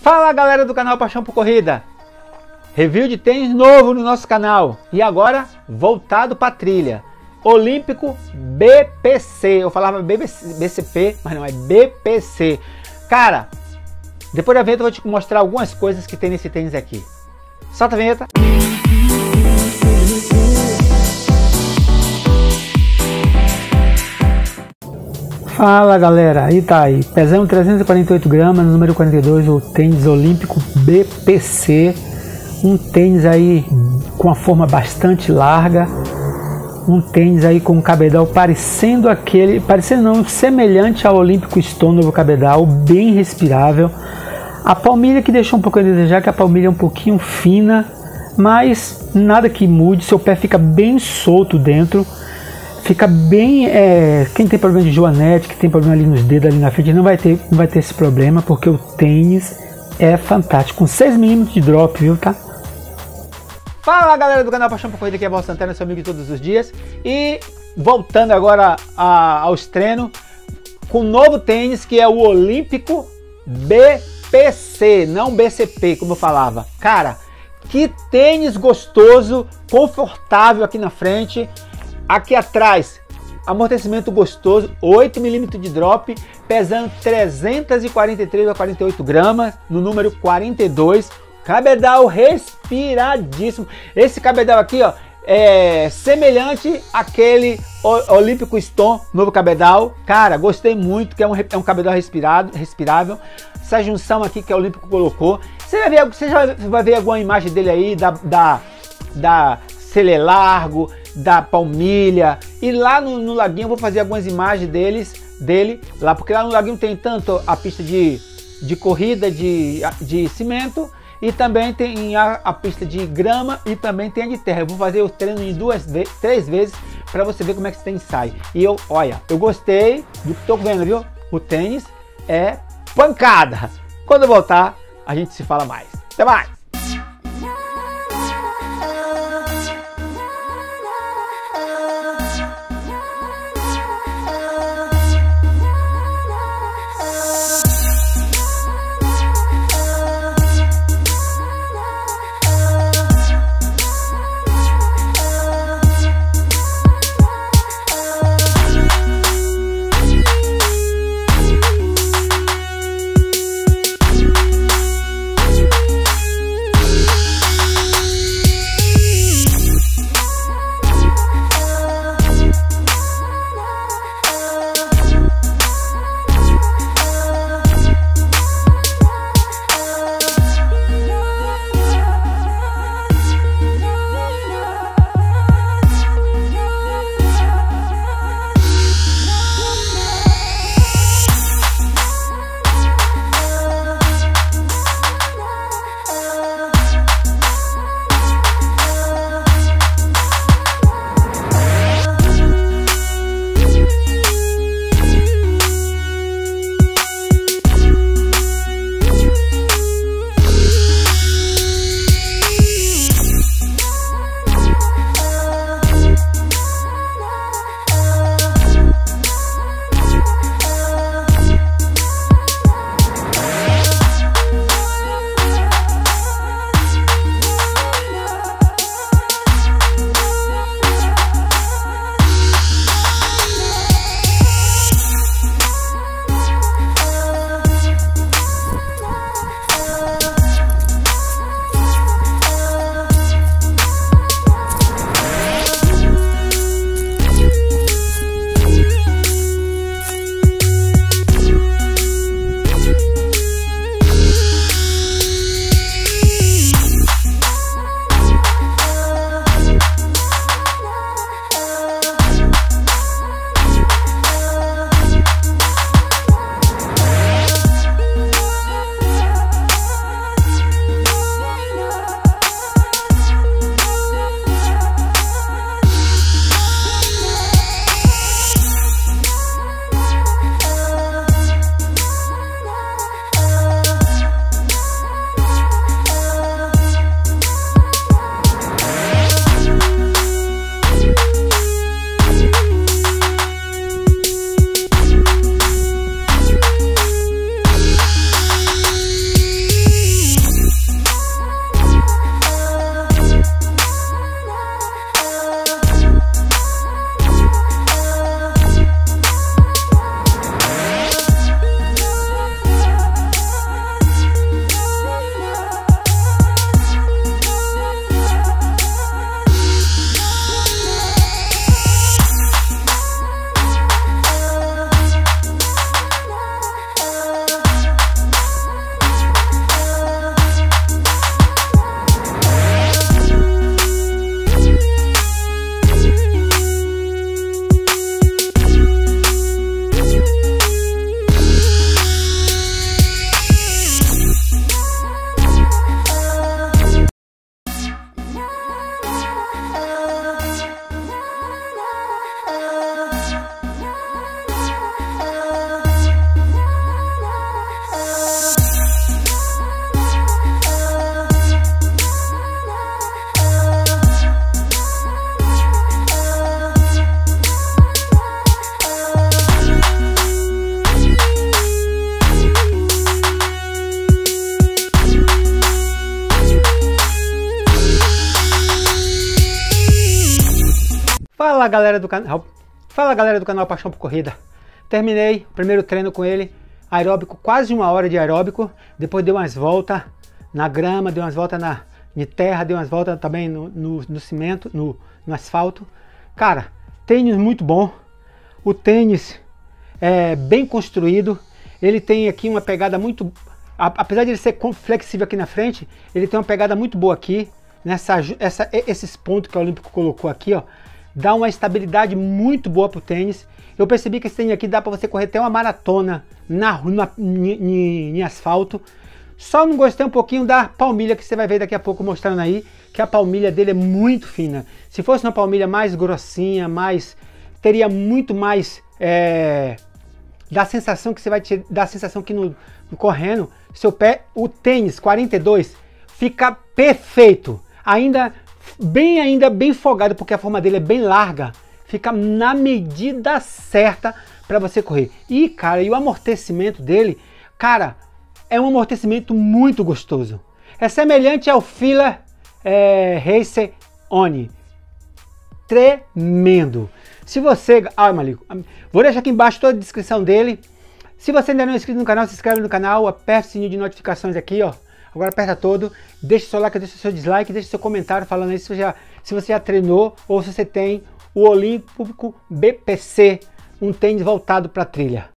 Fala galera do canal Paixão por Corrida, review de tênis novo no nosso canal e agora voltado para trilha, Olímpico BPC, eu falava BCP, mas não, é BPC. Cara, depois da vinheta eu vou te mostrar algumas coisas que tem nesse tênis aqui. Solta a vinheta. Fala galera, aí tá aí, pesando 348 gramas, número 42, o tênis Olímpico BPC, um tênis aí com a forma bastante larga, um tênis aí com um cabedal semelhante ao Olímpico Stone novo cabedal, bem respirável. A palmilha que deixou um pouco a desejar, que a palmilha é um pouquinho fina, mas nada que mude, seu pé fica bem solto dentro. Fica bem, quem tem problema de joanete, que tem problema ali nos dedos, ali na frente, não vai ter esse problema, porque o tênis é fantástico, com 6 mm de drop, viu, tá? Fala galera do canal Paixão por Corrida, aqui é Valdo Santana, seu amigo de todos os dias, e voltando agora aos treinos, com um novo tênis, que é o Olímpico BPC, não BCP, como eu falava. Cara, que tênis gostoso, confortável aqui na frente. Aqui atrás, amortecimento gostoso, 8 mm de drop, pesando 343 a 48 gramas, no número 42, cabedal respiradíssimo. Esse cabedal aqui, ó, é semelhante àquele Olímpico Stone novo cabedal. Cara, gostei muito, que é um cabedal respirável. Essa junção aqui que o Olímpico colocou. Você já vai ver alguma imagem dele aí, da sele largo, da palmilha, e lá no laguinho eu vou fazer algumas imagens dele lá, porque lá no laguinho tem tanto a pista de corrida de cimento, e também tem a pista de grama, e também tem a de terra. Eu vou fazer o treino em 3 vezes para você ver como é que esse tênis sai. E olha, eu gostei do que tô vendo, viu? O tênis é pancada. Quando eu voltar, a gente se fala mais. Até mais! Fala galera do canal Paixão por Corrida. Terminei o primeiro treino com ele, aeróbico, quase 1 hora de aeróbico. Depois dei umas voltas na grama, dei umas voltas na terra, dei umas voltas também no cimento, no asfalto. Cara, tênis muito bom. O tênis é bem construído. Ele tem aqui uma pegada muito... Apesar de ele ser flexível aqui na frente, ele tem uma pegada muito boa aqui. Esses pontos que o Olímpico colocou aqui, ó, dá uma estabilidade muito boa pro tênis. Eu percebi que esse tênis aqui dá para você correr até uma maratona em asfalto. Só não gostei um pouquinho da palmilha, que você vai ver daqui a pouco mostrando aí, que a palmilha dele é muito fina. Se fosse uma palmilha mais grossinha, teria muito mais... dá a sensação que você vai te dar a sensação que no correndo, seu pé, o tênis 42 fica perfeito. Ainda bem folgado, porque a forma dele é bem larga, fica na medida certa para você correr. E cara, e o amortecimento dele, cara, é um amortecimento muito gostoso. É semelhante ao Fila Racer Oni. Tremendo. Se você... Malico, vou deixar aqui embaixo toda a descrição dele. Se você ainda não é inscrito no canal, se inscreve no canal, aperta o sininho de notificações aqui, ó. Agora aperta todo, deixa seu like, deixa seu dislike, deixa seu comentário falando aí se você já treinou ou se você tem o Olímpico BPC, um tênis voltado para trilha.